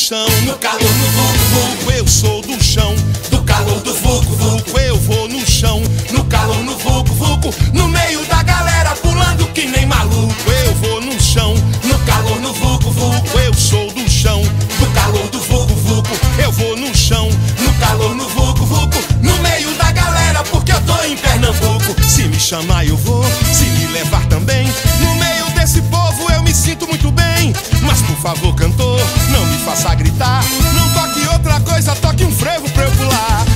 chão. No calor do vucu-vucu, Eu sou do chão. do calor do vucu-vucu, Eu vou no chão. no calor no vucu-vucu, no meio da galera pulando que nem maluco. Eu vou no chão. No calor no vucu-vucu, Eu sou do chão. do calor do vucu-vucu, Eu vou no chão. no calor no vucu-vucu, no meio da galera porque eu tô em Pernambuco. Se me chamar eu vou, se me levar também. No meio desse povo eu me sinto muito bem. Mas por favor, cantor, não me faça gritar. Não toque outra coisa, toque um frevo pra eu pular.